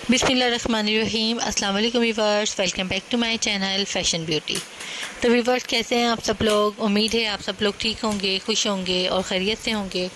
बिस्मिल्लाहिर्रहमानिर्रहीम। अस्सलाम वालेकुम viewers, welcome back to my channel fashion beauty. तो व्यूअर्स, कैसे हैं आप सब लोग? उम्मीद है आप सब लोग ठीक होंगे, खुश होंगे और खैरियत से होंगे।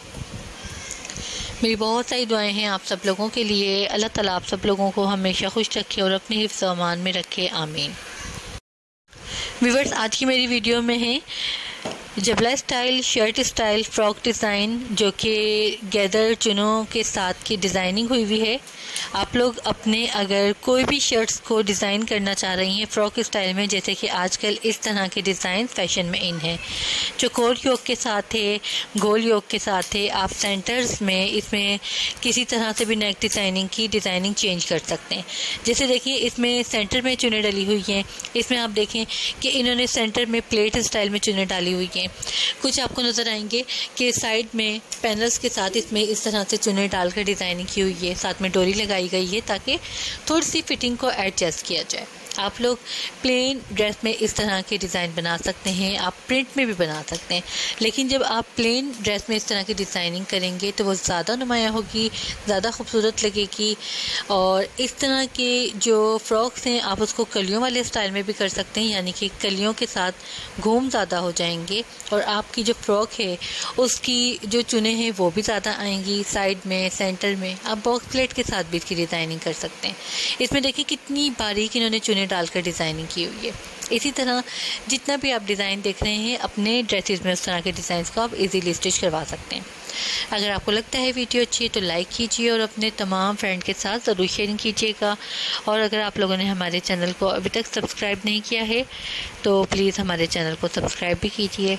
मेरी बहुत सारी दुआएं हैं आप सब लोगों के लिए। अल्लाह ताला आप सब लोगों को हमेशा खुश रखे और अपने हिफ्ज़ व अमान में रखे, आमीन। व्यूअर्स, आज की मेरी वीडियो में है जबला style shirt style frock design, जो कि गैदर चुनों के साथ की डिज़ाइनिंग हुई हुई है। आप लोग अपने अगर कोई भी शर्ट्स को डिज़ाइन करना चाह रही हैं फ्रॉक स्टाइल में, जैसे कि आजकल इस तरह के डिज़ाइन फैशन में इन है, जो कोर योक के साथ है, गोल योक के साथ है। आप सेंटर्स में इसमें किसी तरह से भी नेक डिज़ाइनिंग चेंज कर सकते हैं। जैसे देखिए, इसमें सेंटर में चुनें डली हुई हैं। इसमें आप देखें कि इन्होंने सेंटर में प्लेट स्टाइल में चुनें डाली हुई हैं। कुछ आपको नज़र आएंगे कि साइड में पैनल्स के साथ इसमें इस तरह से चुनें डालकर डिज़ाइनिंग की हुई है, साथ में डोरी लगाई गई है ताकि थोड़ी सी फिटिंग को एडजस्ट किया जाए। आप लोग प्लेन ड्रेस में इस तरह के डिज़ाइन बना सकते हैं, आप प्रिंट में भी बना सकते हैं, लेकिन जब आप प्लेन ड्रेस में इस तरह की डिज़ाइनिंग करेंगे तो वो ज़्यादा नुमाया होगी, ज़्यादा खूबसूरत लगेगी। और इस तरह के जो फ्रॉक्स हैं आप उसको कलियों वाले स्टाइल में भी कर सकते हैं, यानी कि कलियों के साथ घूम ज़्यादा हो जाएंगे और आपकी जो फ्रॉक है उसकी जो चुने हैं वो भी ज़्यादा आएंगी। साइड में, सेंटर में आप बॉक्स प्लेट के साथ भी इसकी डिज़ाइनिंग कर सकते हैं। इसमें देखिए कितनी बारीक इन्होंने चुने डालकर डिज़ाइनिंग की हुई है। इसी तरह जितना भी आप डिज़ाइन देख रहे हैं अपने ड्रेसेस में, उस तरह के डिज़ाइन को आप इजीली स्टिच करवा सकते हैं। अगर आपको लगता है वीडियो अच्छी है तो लाइक कीजिए और अपने तमाम फ्रेंड के साथ ज़रूर शेयरिंग कीजिएगा। और अगर आप लोगों ने हमारे चैनल को अभी तक सब्सक्राइब नहीं किया है तो प्लीज़ हमारे चैनल को सब्सक्राइब भी कीजिए।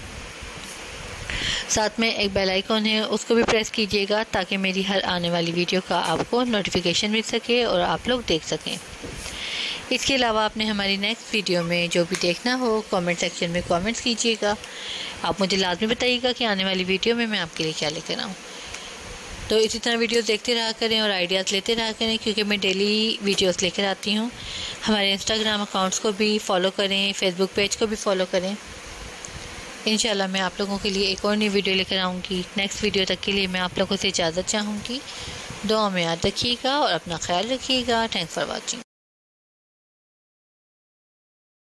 साथ में एक बेल आइकॉन है, उसको भी प्रेस कीजिएगा ताकि मेरी हर आने वाली वीडियो का आपको नोटिफिकेशन मिल सके और आप लोग देख सकें। इसके अलावा आपने हमारी नेक्स्ट वीडियो में जो भी देखना हो कमेंट सेक्शन में कमेंट्स कीजिएगा। आप मुझे लाजमी बताइएगा कि आने वाली वीडियो में मैं आपके लिए क्या लेकर आऊँ। तो इसी तरह वीडियोस देखते रहा करें और आइडियाज़ लेते रहा करें, क्योंकि मैं डेली वीडियोस लेकर आती हूँ। हमारे इंस्टाग्राम अकाउंट्स को भी फॉलो करें, फेसबुक पेज को भी फॉलो करें। इंशाल्लाह मैं आप लोगों के लिए एक और नई वीडियो लेकर आऊँगी। नेक्स्ट वीडियो तक के लिए मैं आप लोगों से इजाज़त चाहूँगी। दुआ में याद रखिएगा और अपना ख्याल रखिएगा। Thanks for watching.